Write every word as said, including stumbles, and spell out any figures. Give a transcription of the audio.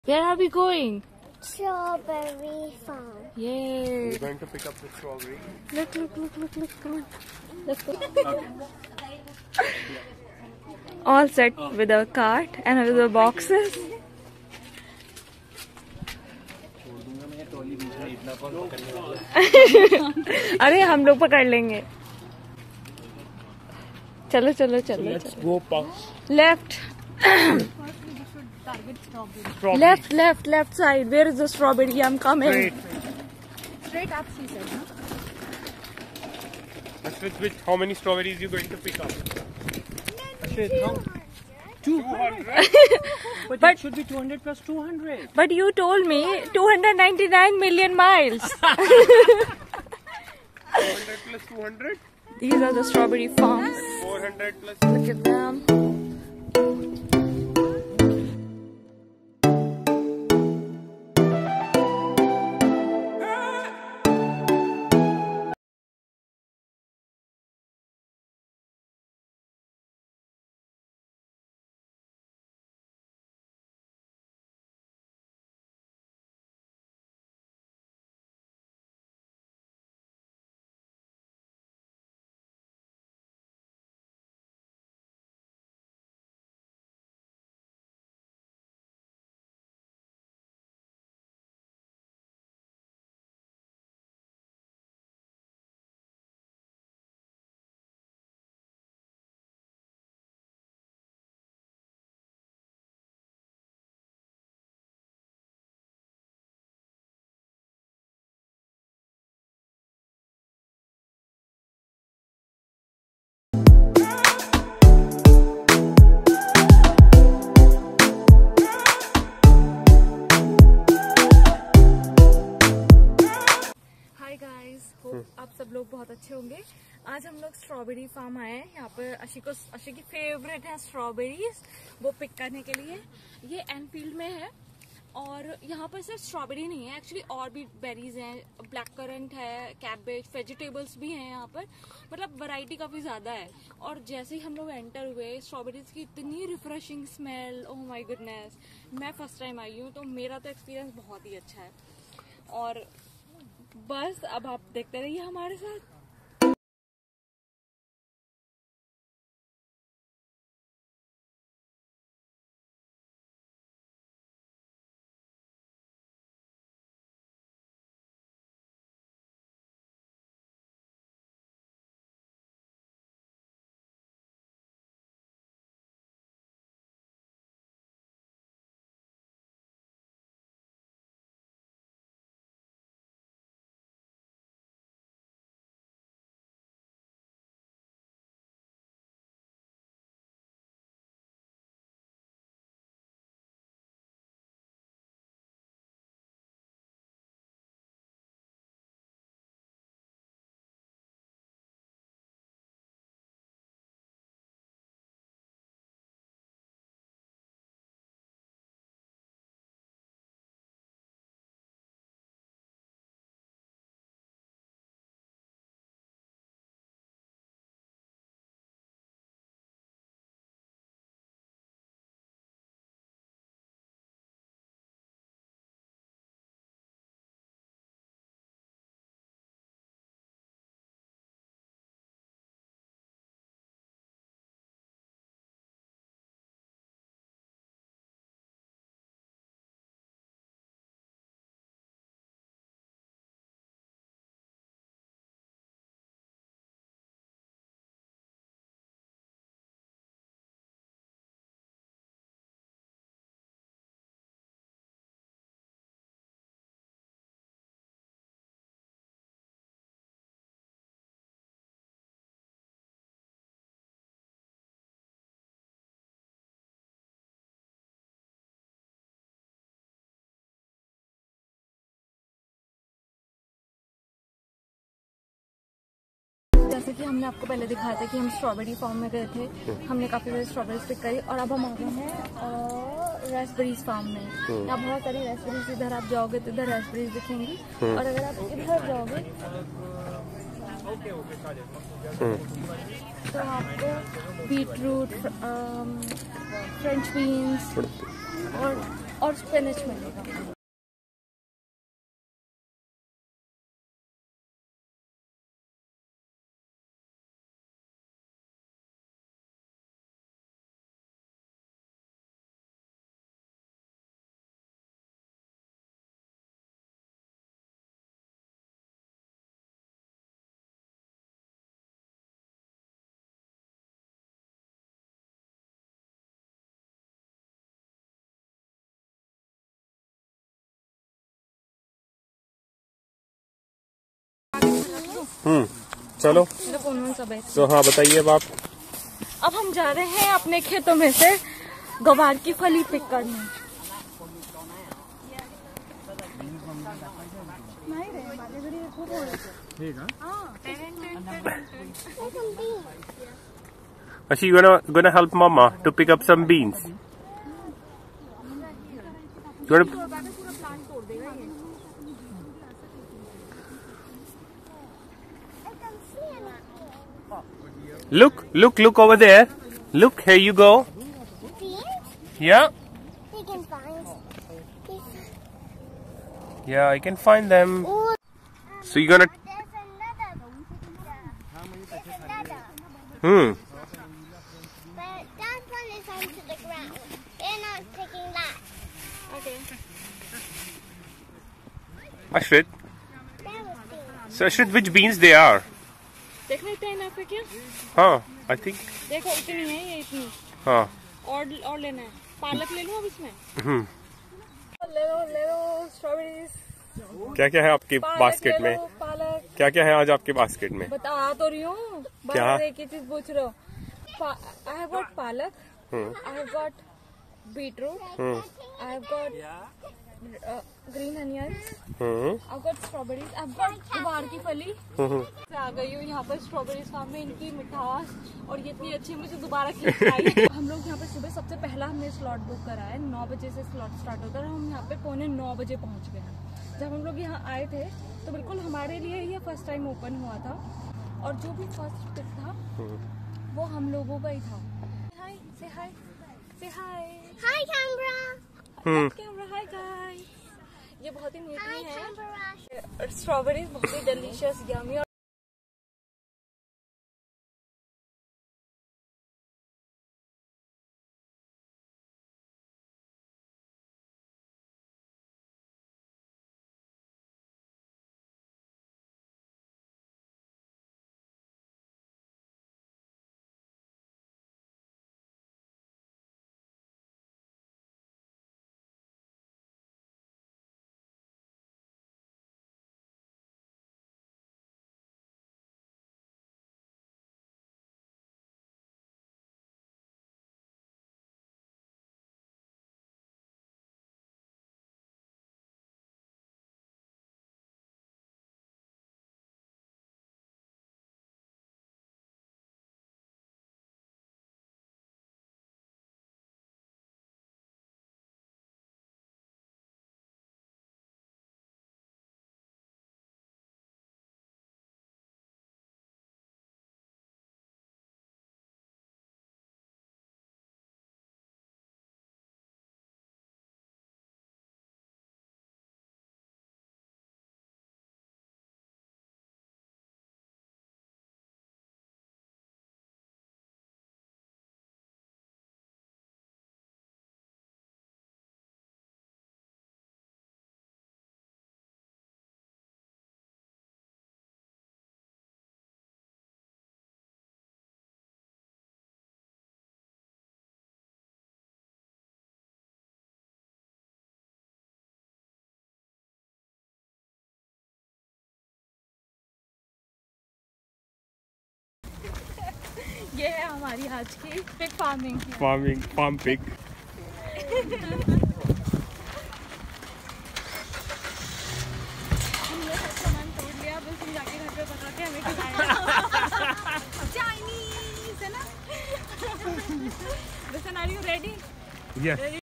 Where are we going? Strawberry farm. Yay! We're going to pick up the strawberry. Look, look, look, look, look, come on. Let's go. All set with a cart and with the boxes. अरे हम लोग पकड़ लेंगे. चलो चलो चलो चलो. Left. Left, left, left side. Where is the strawberry? I'm coming. Straight. Straight up, she said. Huh? Ashwit, which, how many strawberries are you going to pick up? Ashwit, how? two hundred. But, But- it should be two hundred plus two hundred. But you told me two hundred ninety-nine million miles. two hundred plus two hundred? These are the strawberry farms. four hundred plus... Look at them. आप सब लोग बहुत अच्छे होंगे. आज हम लोग strawberry farm आए हैं. यहाँ पर अशी को अशी की फेवरेट है स्ट्रॉबेरीज, वो पिक करने के लिए. ये एनफील्ड में है और यहाँ पर सिर्फ स्ट्रॉबेरी नहीं है, एक्चुअली और भी बेरीज हैं. ब्लैक करंट है, कैबेज, वेजिटेबल्स भी हैं यहाँ पर. मतलब वैरायटी काफ़ी ज़्यादा है. और जैसे ही हम लोग एंटर हुए, स्ट्रॉबेरीज की इतनी refreshing smell, oh my goodness. मैं फर्स्ट टाइम आई हूँ तो मेरा तो एक्सपीरियंस बहुत ही अच्छा है. और बस अब आप देखते रहिए हमारे साथ. जैसे कि हमने आपको पहले दिखाया था कि हम स्ट्रॉबेरी फार्म में गए थे. हमने काफी सारी स्ट्रॉबेरीज पिक करी और अब हम आ गए हैं रेस्पबेरीज फार्म में. यहाँ बहुत सारी रेस्पबेरीज, इधर आप जाओगे तो इधर रेस्पबेरीज दिखेंगी. और अगर आप इधर जाओगे तो आपको बीट रूट, फ्रेंच बीन्स और और स्पिनच मिलेगा। हम्म चलो तो हाँ बताइए अब आप। अब हम जा रहे हैं अपने खेतों में से गवार की फली पिक करने। Ashi, you gonna gonna help Mama to pick up some beans. You wanna... Look, look, look over there. Look, here you go. Yeah. You can find. Yeah, I can find them. Oh. So you're gonna. There's another. There's another. Hmm. But that one is onto the ground. They're not taking that. Okay. Ashrit. That was beans. So Ashrit, which beans they are? देखना इतना enough है क्या? हाँ, I think. देखो इतनी है ये इतनी। हाँ. और और लेना है। पालक ले लो अब इसमें। हम्म. ले लो ले लो स्ट्रॉबेरीज। क्या क्या है आपके बास्केट में? पालक। क्या क्या है आज आपके बास्केट में? बता तो रही हूँ। क्या? एक ही चीज पूछ रहे हो। I have got पालक। I have got beetroot। I have got uh, green onions। Hmm. I have got strawberries। I have got गुवार की फली। हम्म. आ गई हूँ यहाँ पर स्ट्रॉबेरीज फार्म में। इनकी मिठास और ये इतनी अच्छी मुझे दोबारा खींच आई। हम लोग यहाँ पे सुबह सबसे पहला हमने स्लॉट बुक करा है। नौ बजे से स्लॉट स्टार्ट होता है। हम यहाँ पे पौने नौ बजे पहुँच गए हैं। जब हम लोग यहाँ आए थे तो बिल्कुल हमारे लिए ये फर्स्ट टाइम ओपन हुआ था और जो भी फर्स्ट पिक था वो हम लोगों का ही था। हाय से हाय से hi Hi, camera. Camera. Hi guys, ये बहुत ही मीठी है स्ट्रॉबेरीज, बहुत ही डिलीशियस यमी। ये है हमारी आज की pig farming. Farming farm pig. हमने सब सामान तोड़ लिया, बस हम जाके घर पे पका के हमें खिलाएगा। चाइनीज है ना? Listen, are you ready? Yes. Ready